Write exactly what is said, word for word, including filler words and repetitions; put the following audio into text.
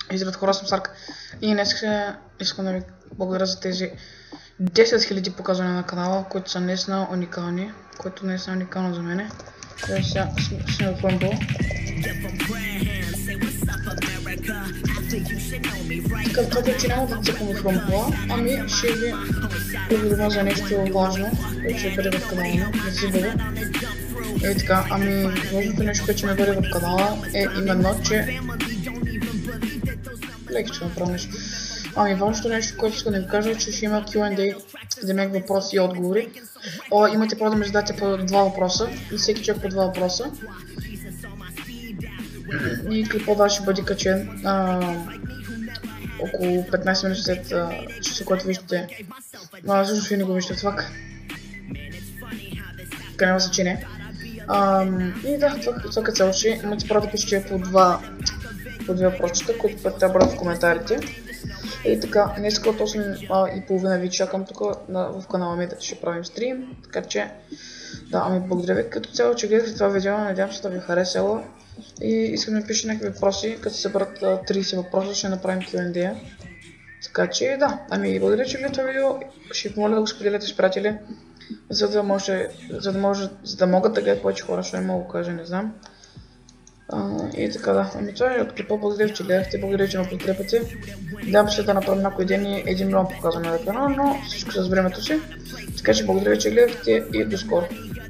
Изред хора съм Сарка. И днес искам да ви благодаря за тези десет хиляди показвания на канала, които са наистина уникални, което наистина е уникално за мене. Сега ще ме фъмбъл. Така, това че няма да цъкам в фъмбъла, ами ще ви благодаря за нещо важно, което ще бъде в канала ми, не си бъде. И така, ами важното нещо, което ще ме бъде в канала е именно, че леки ще направя нещо. Ами важното нещо, което искам да ви кажа е, че ще има Q and A, за мен въпроси и отговори. О, имате право да ми зададете по два въпроса и всеки човек по два въпроса. И клипът ще бъде качен а, около петнайсет минути след часа, което виждате. А, също ще не го виждате това. Канала се, че не. А, и да, това, това като цяло ще имате право да пишете по два по две въпросчета, които пък трябва да бъдат в коментарите. И така, днес от осем и половина ви чакам тук в канала ми да ще правим стрим, така че да, ами благодаря ви като цяло, че гледахте това видео, надявам се да ви харесало и искам да ми пишете някакви въпроси, като се съберат трийсет въпроса ще направим Q and A. Така че да, ами благодаря, че гледате това видео, ще ви помоля да го споделяте с приятели, за да може, за да може, за да могат да гледат повече хора, що не мога да кажа, не знам. Uh, и така да, ами това е от клипа, благодаря, че гледахте, благодаря, че ме подкрепяте. Надявам се да направим някой ден и един милион показване на канала, но всичко с времето си. Така че благодаря, че гледахте и до скоро.